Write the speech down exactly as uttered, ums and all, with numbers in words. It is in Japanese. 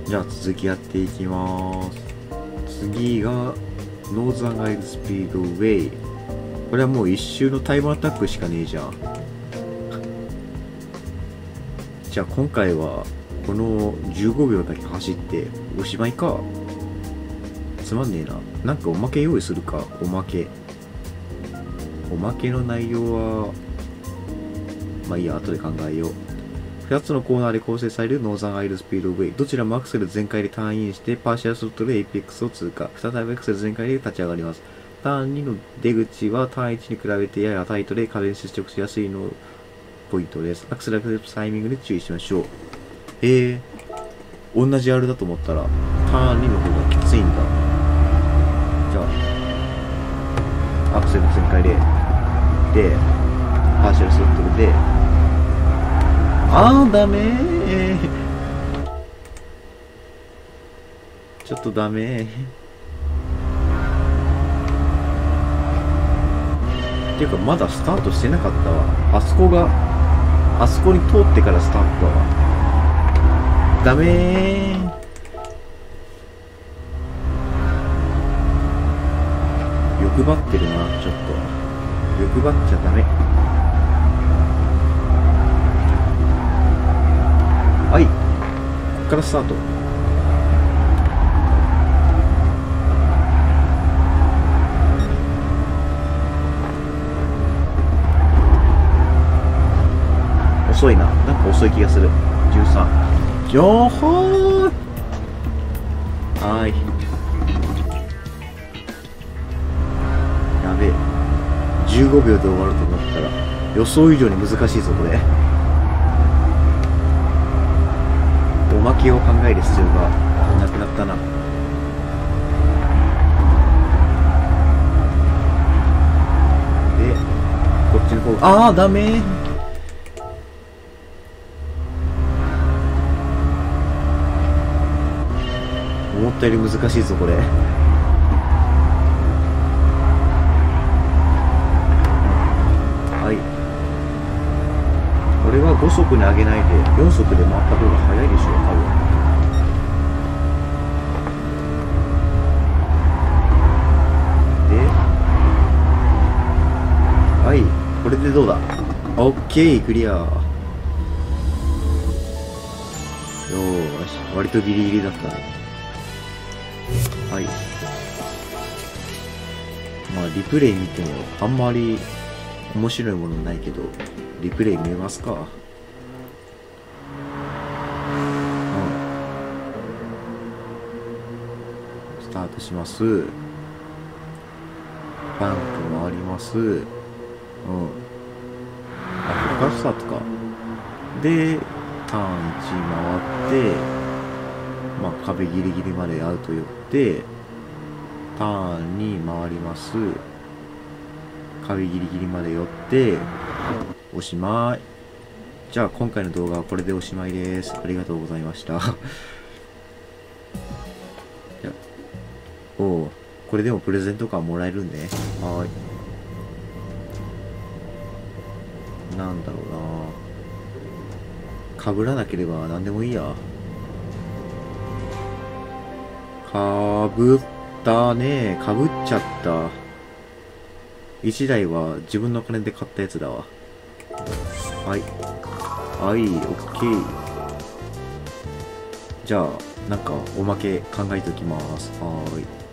じゃあ続きやっていきます。次がノーザンアイルスピードウェイ。これはもう一周のタイムアタックしかねえじゃん。じゃあ今回はこのじゅうごびょうだけ走っておしまいか。つまんねえな。なんかおまけ用意するか。おまけおまけの内容はまあいいや、後で考えよう。ふたつのコーナーで構成されるノーザンアイルスピードウェイ。どちらもアクセル全開でターンインしてパーシャルスロットでエイペックスを通過。再びアクセル全開で立ち上がります。ターンにの出口はターンいちに比べてややタイトで壁に接触しやすいのポイントです。アクセルアクセルタイミングで注意しましょう。へえ、同じあれだと思ったらターンにの方がきついんだ。じゃあアクセル全開ででパーシャルスロットで、あーダメー、ちょっとダメーっていうかまだスタートしてなかったわ。あそこがあそこに通ってからスタートだわ。ダメー、欲張ってるな。ちょっと欲張っちゃダメ。はい、こっからスタート。遅いな。なんか遅い気がする。じゅうさん。よーほー。はーい。やべえ。じゅうごびょうで終わると思ったら、予想以上に難しいぞ、これ。おまけを考える必要がなくなったな。で、こっちの方、あー、ダメー。思ったより難しいぞ、これ。はい。これはごそくに上げないでよんそくで回った方が早いでしょう、多分。で、はい。これでどうだ？オッケー、クリア。よーし。割とギリギリだったね。はい。まあ、リプレイ見ても、あんまり面白いものないけど、リプレイ見えますか？うん。スタートします。バンク回ります。うん。あ、ここからスタートか。で、ターンいち回って、まあ、壁ギリギリまでアウト寄って、ターンに回ります。壁ギリギリまで寄って、おしまい。じゃあ今回の動画はこれでおしまいです。ありがとうございました。おお、これでもプレゼント感もらえるんね。はーい。なんだろうな。被らなければ何でもいいや。かぶったね。かぶっちゃった。いちだいは自分の金で買ったやつだわ。はい。はい、オッケー。じゃあ、なんかおまけ考えておきます。はーい。